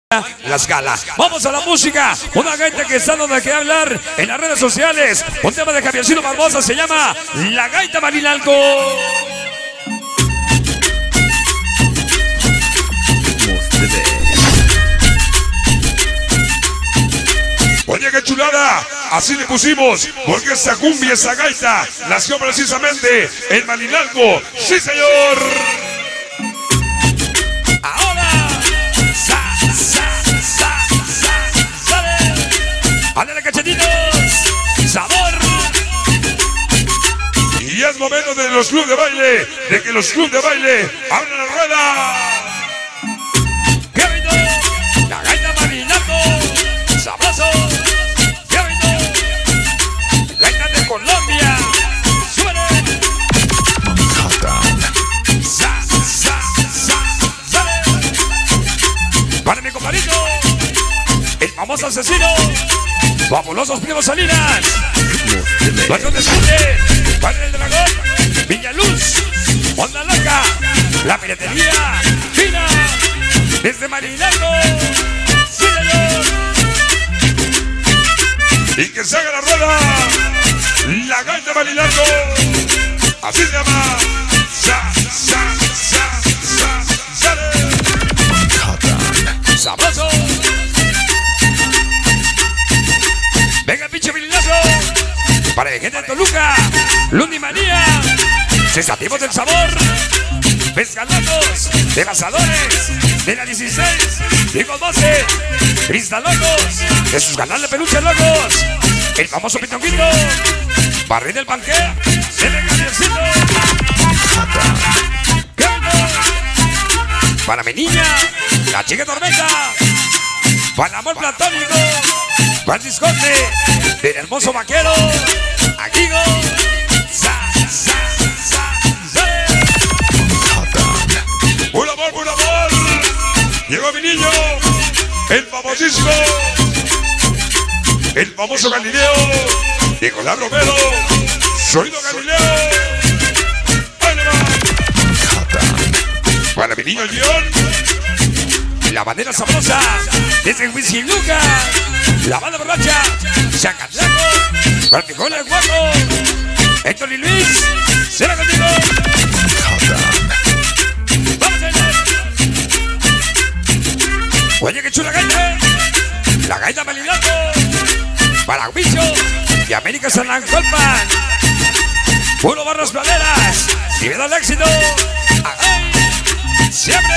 Las galas. Vamos a la música. Una gaita que está donde que hablar en las redes sociales. Un tema de Javiercito Barbosa se llama La Gaita Marilalco. Oye, qué chulada, así le pusimos, porque esa cumbia, esa gaita, nació precisamente en Marilalco. ¡Sí, señor! Ahora, sale. Ándale, cachetitos, sabor. Y es momento de los clubes de baile, de que los clubes de baile abran la rueda. ¡Qué bonito! La gaita Marilalco, sabroso. Colombia, súbele. Sale. Para mi compadrito, el famoso asesino, fabulosos primos Salinas, Barrio de Sante, Padre del Dragón, Villaluz, Onda Loca, la piratería fina, desde Marilalco, sí señor. Y que se haga la rueda. La gaita Marilalco, así se llama. Sale. Sabroso. Venga el pinche vililazo. Para el gente de Toluca, Lundi Manía, sensativos del sabor, pescalocos, de Bazadores, de la 16, Diego 12, Cristalocos, de sus canales de peluche locos, el famoso Pitonguito, Barril del Panque, se le Javiercito. ¡Qué bonito! Para mi niña, la chica tormenta, para el amor platónico, para el discote, del hermoso vaquero, Aguigo, ¡Un amor, un amor! Llegó mi niño, el famosísimo, el famoso Galileo, Nicolás Romero, Sonido Galileo. ¡Ahí le va! Para mi niño León, la bandera sabrosa, desde Whisky Luca, la banda borracha, Chacatlaco, Bartijola el Guapo, Héctor y Luis, será contigo. Vamos a ir. Oye, qué chula gaita, la gaita Marilalco, para Guicho y América San Colpan, puro Barras Praderas, y me da el éxito. ¡Ay! Siempre.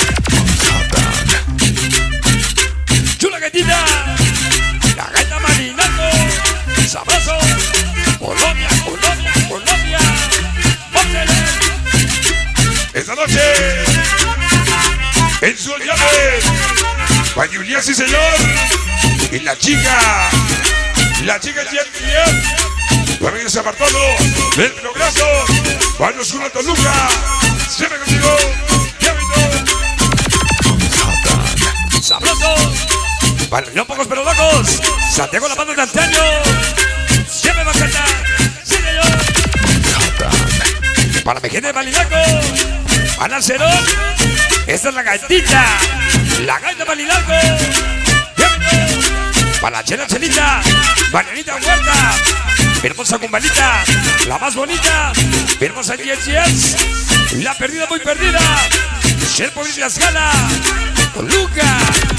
Chula gaitita, la gaita Marilalco, sabroso. Colombia. ¡Póngale! esta noche, en su llave, para Julián, sí señor, y la chica Jen, para venir a Bartolo, del Progreso, para los Cuna Toluca, siempre contigo, Sabroso. Para los no pocos pero locos, Santiago la banda de antaño, siempre va a cantar, sí señor. Para mi gente de Marilalco, Ana Cerón, esta es la gaitita, la gaita Marilalco. Para la Chela Chelita, Marianita Huerta, hermosa Cumbalita, la más bonita, hermosa Yes, la perdida muy perdida, Sherpo y las Gala, Toluca,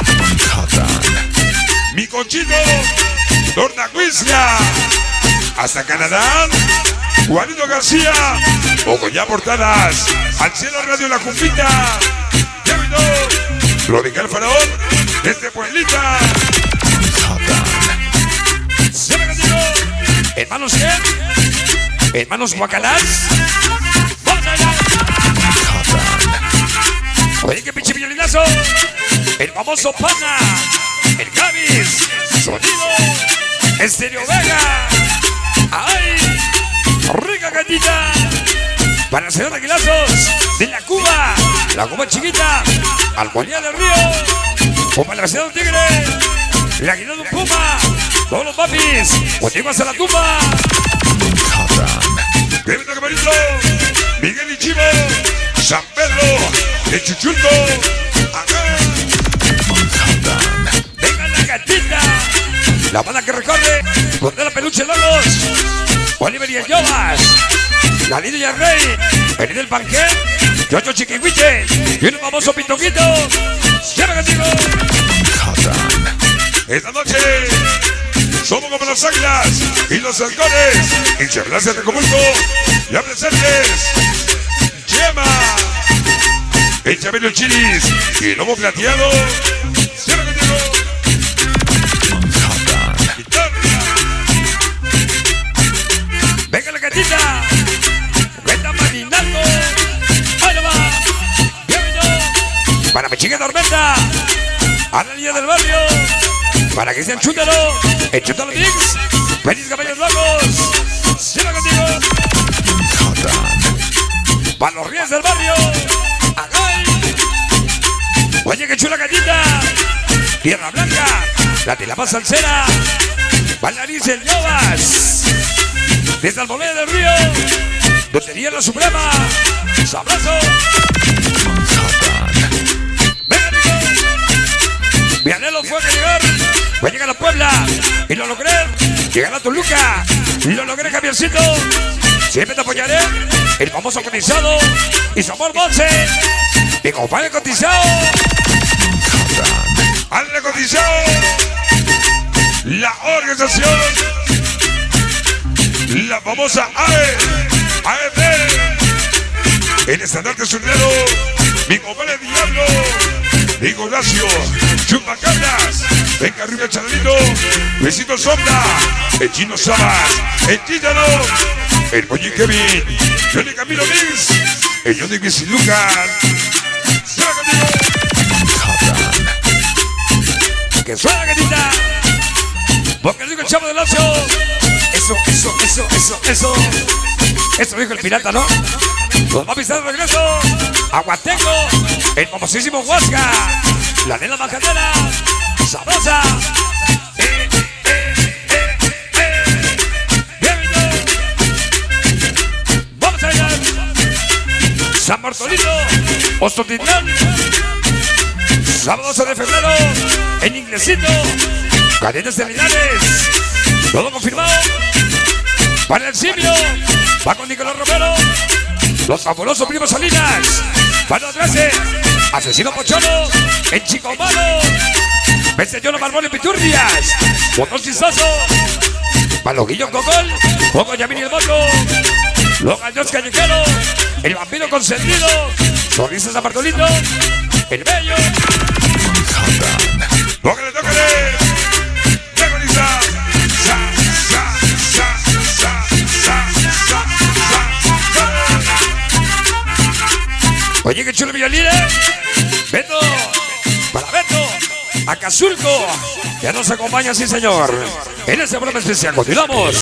mi Conchito, Tornacuisla, hasta Canadá, Juanito García, Ocollá Portadas, al cielo Radio La Cumbita, Rodical Faraón, desde Pueblita. Hermanos ¿qué? Hermanos Guacalás. Vamos allá. Oye, qué pinche violinazo. El famoso Pana, el Gavis, sonido, Estéreo Vega. ¡Ay! Rica gatita. Para el señor Aguilazos, de la Cuba chiquita, Armonía del Río, Puma la ciudad de un tigre, la guinea de un puma, todos los papis, contigo hasta la tumba. Miguel y Chivo, San Pedro, de Chuchulco, acá. La banda que recorre, donde la peluche Logos, Oliver y el Yobas, la Lidia y el Rey, el del Panqué, Yocho Chiquihuiche y un famoso Pintoquito. ¡Lleva contigo! Esta noche somos como las águilas y los halcones. Y Charlas de Tecomulco y presentes Chema, el Chabelo Chiris y el lobo plateado. ¡Lleva contigo! Venga la gatita, cuenta marinando. Ahí va, bienvenido. Para mi chica Tormenta, a la niña del barrio, para que sean chútalo, el chútalo mix, feliz caballos locos, lleva contigo. Para los ríos del barrio, agay. Oye que chula gatita, Tierra Blanca, la tilapa salsera, bailarines el Yobas. Desde Albolé del Río, Lotería La Suprema, sabroso. Venga, amigo. Mi anhelo fue que llegar. Voy a llegar a Puebla y lo logré. Llegar a Toluca, lo logré, Javiercito. Siempre te apoyaré. El famoso cotizado y su amor Monse. Mi compadre cotizado. Al cotizado. La organización. La famosa AEP, el estandarte surnero, mi compadre Diablo, Ignacio, Chupacabras, venga arriba el Charlito, Luisito Sombra, el Chino Sabas, el Títano, el Polly Kevin, Johnny Camilo Mix, el Johnny Luis Lucas. Que suena gatita, porque digo el Chavo del Ocio. Eso dijo el pirata, ¿no? Nos va a pisar de regreso. Aguatengo, el famosísimo Huasca, la nena majadera, sabrosa. Bienvenido. Vamos allá. San Bartolito, Ostotitlán, sábado 12 de febrero, en Inglesito, cadenas terminales. Todo confirmado. Para el simio, va con Nicolás Romero, los fabulosos primos Salinas, para los 13, Asesino Pocholo, el Chico Malo, Meseñolo Barbón y Piturrias, Botón Chistoso, Paloguillo Cocol, Poco Yamini el Moco, los Gallos Callejeros, el Vampiro Consentido, Sonrisas San Bartolito, el Bello. ¡Tócale, tócale! Oye, que chulo Villalina. Beto, para Beto, Acazulco, ya nos acompaña, sí señor, en este programa especial. Continuamos.